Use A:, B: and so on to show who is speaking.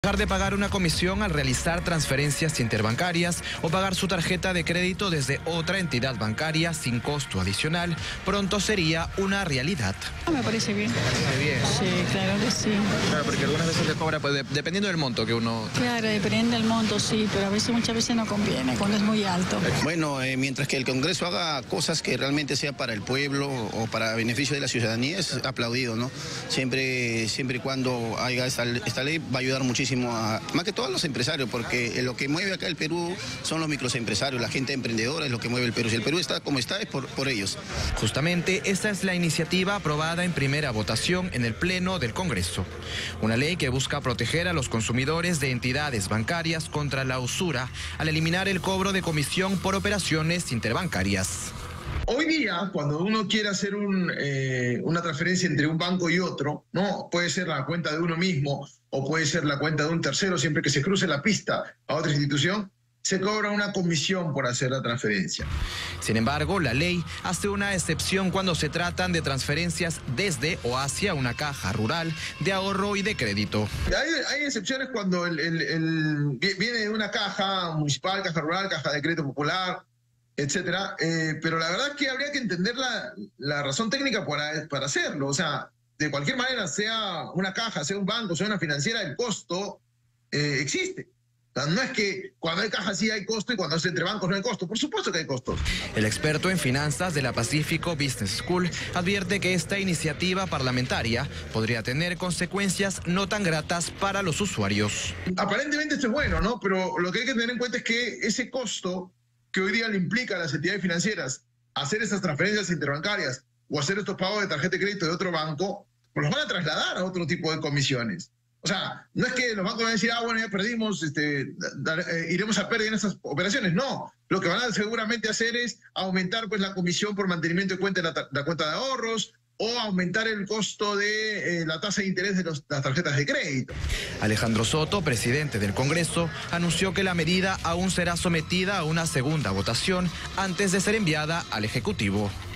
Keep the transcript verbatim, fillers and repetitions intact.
A: Dejar de pagar una comisión al realizar transferencias interbancarias o pagar su tarjeta de crédito desde otra entidad bancaria sin costo adicional pronto sería una realidad.
B: Me parece bien.
A: ¿Parece bien?
B: Sí, claro que sí.
A: Claro, porque algunas veces se cobra, pues, de, dependiendo del monto que uno...
B: Claro, dependiendo del monto, sí, pero a veces, muchas veces no conviene cuando es muy alto.
C: Bueno, eh, mientras que el Congreso haga cosas que realmente sea para el pueblo o para beneficio de la ciudadanía, es aplaudido, ¿no? Siempre, siempre y cuando haya esta, esta ley va a ayudar muchísimo a, más que todo a los empresarios, porque lo que mueve acá el Perú son los microempresarios, la gente emprendedora es lo que mueve el Perú. Si el Perú está como está es por, por ellos.
A: Justamente esta es la iniciativa aprobada en primera votación en el Pleno del Congreso. Una ley que busca proteger a los consumidores de entidades bancarias contra la usura al eliminar el cobro de comisión por operaciones interbancarias.
D: Hoy día, cuando uno quiere hacer un, eh, una transferencia entre un banco y otro, ¿no? Puede ser la cuenta de uno mismo o puede ser la cuenta de un tercero, siempre que se cruce la pista a otra institución, se cobra una comisión por hacer la transferencia.
A: Sin embargo, la ley hace una excepción cuando se tratan de transferencias desde o hacia una caja rural de ahorro y de crédito.
D: Hay, hay excepciones cuando el, el, el, viene de una caja municipal, caja rural, caja de crédito popular, etcétera, eh, pero la verdad es que habría que entender la, la razón técnica para, para hacerlo. O sea, de cualquier manera, sea una caja, sea un banco, sea una financiera, el costo eh, existe. O sea, no es que cuando hay caja sí hay costo y cuando es entre bancos no hay costo. Por supuesto que hay costos.
A: El experto en finanzas de la Pacífico Business School advierte que esta iniciativa parlamentaria podría tener consecuencias no tan gratas para los usuarios.
D: Aparentemente esto es bueno, ¿no? Pero lo que hay que tener en cuenta es que ese costo que hoy día le implica a las entidades financieras hacer esas transferencias interbancarias o hacer estos pagos de tarjeta de crédito de otro banco, pues los van a trasladar a otro tipo de comisiones. O sea, no es que los bancos van a decir, ah, bueno, ya perdimos, este, da, eh, iremos a pérdida en estas operaciones. No, lo que van a seguramente hacer es aumentar pues la comisión por mantenimiento de cuenta de la, la cuenta de ahorros, o aumentar el costo de eh, la tasa de interés de los, las tarjetas de crédito.
A: Alejandro Soto, presidente del Congreso, anunció que la medida aún será sometida a una segunda votación antes de ser enviada al Ejecutivo.